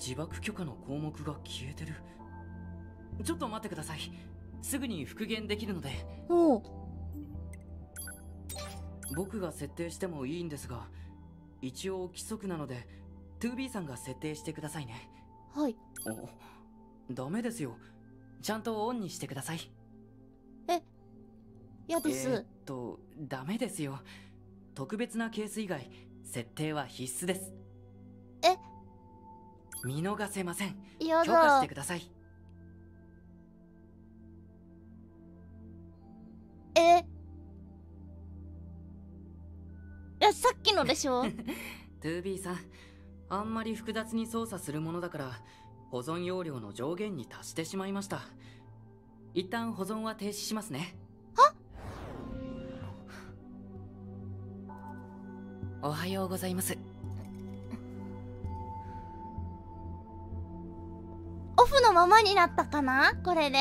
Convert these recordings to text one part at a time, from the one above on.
自爆許可の項目が消えてる。ちょっと待ってください。すぐに復元できるので。 おう。 僕が設定してもいいんですが、一応規則なので 2B さんが設定してくださいね。 はい。 ダメですよ。ちゃんとオンにしてください。 嫌です。 ダメですよ。特別なケース以外設定は必須です。見逃せません。 嫌許可しだて。ください。 いや、さっきのでしょ。 2B さん、あんまり複雑に操作するものだから保存容量の上限に達してしまいました。一旦保存は停止しますね。おはようございます。 オフのままになったかなこれで。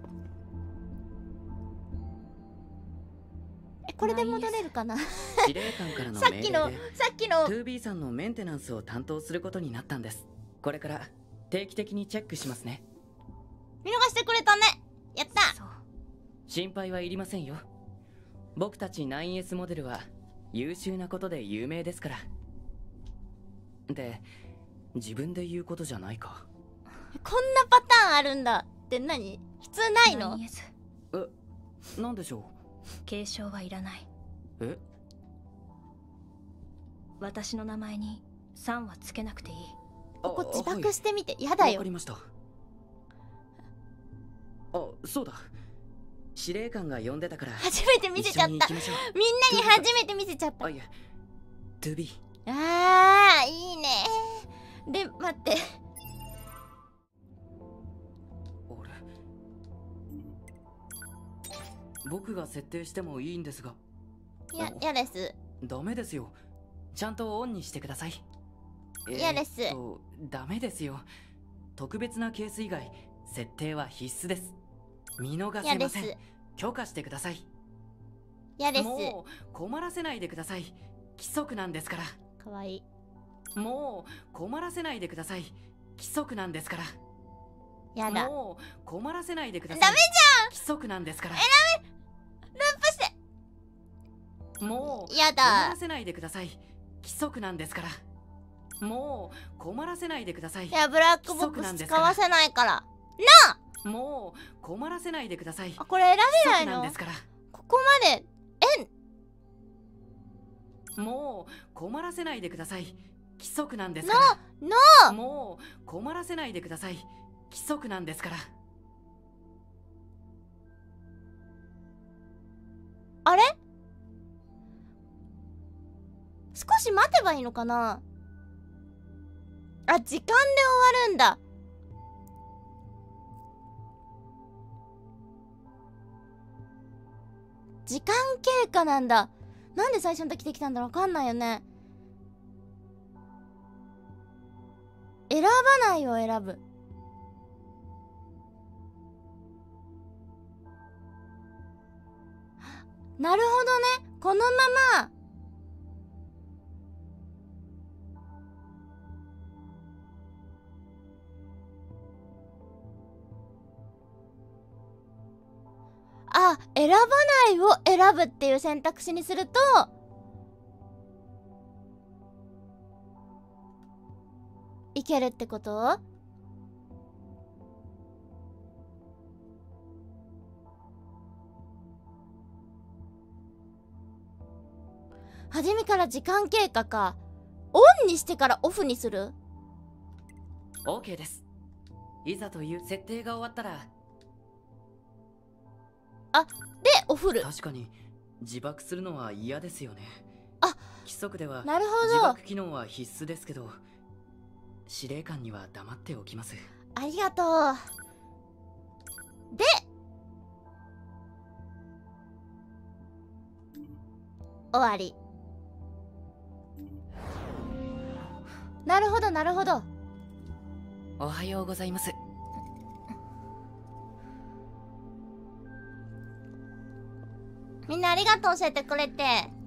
これで戻れるかな。 司令官からのさっ命令できの 2B さんのメンテナンスを担当することになったんです。これから定期的にチェックしますね。 見逃してくれたね。やった。 心配はいりませんよ。僕たち 9S モデルは優秀なことで有名ですから。で、自分で言うことじゃないか。 こんなパターンあるんだって何？普通ないの？ 9S なんでしょ継承はいらない。 う。 私の名前に3はつけなくていい。 ここ自爆はいしてみて。やだよわかり。ました。そうだ。司令官が呼んでたから初めて見せちゃった。みんなに一緒に行きましょ初めて見せちゃった。 いや 2B。 あー、いいね。で、待って。 僕が設定してもいいんですが。 嫌です。 ダメですよ。ちゃんとオンにしてください。 嫌です。 ダメですよ。特別なケース以外設定は必須です。見逃せません。許可してください。 嫌です。 もう困らせないでください。規則なんですから。 かわいい。 もう困らせないでください。規則なんですから。 やだ。 もう困らせないでください。 ダメじゃん。 規則なんですから。 ループして。 もうやだ。 困らせないでください。規則なんですから。もう困らせないでください。 いや、ブラックボックス使わせないから。 もう困らせないでください。 あ、これ選べないの？ なんですから。 ここまで。 もう困らせないでください。規則なんですから。もう困らせないでください。規則なんですから。 あれ？少し待てばいいのかな？あ、時間で終わるんだ。時間経過なんだ。なんで最初の時できたんだろう？わかんないよね。選ばないを選ぶ。なるほどね。このまま選ばないを選ぶっていう選択肢にするといけるってこと？初めから時間経過か。オンにしてからオフにする？ OK です。いざという設定が終わったら。 でオフる。 確かに自爆するのは嫌ですよね。規則ではなるほど。 自爆機能は必須ですけど、司令官には黙っておきます。 ありがとう。で終わり。なるほどなるほど。 おはようございます。 みんなありがとう教えてくれて。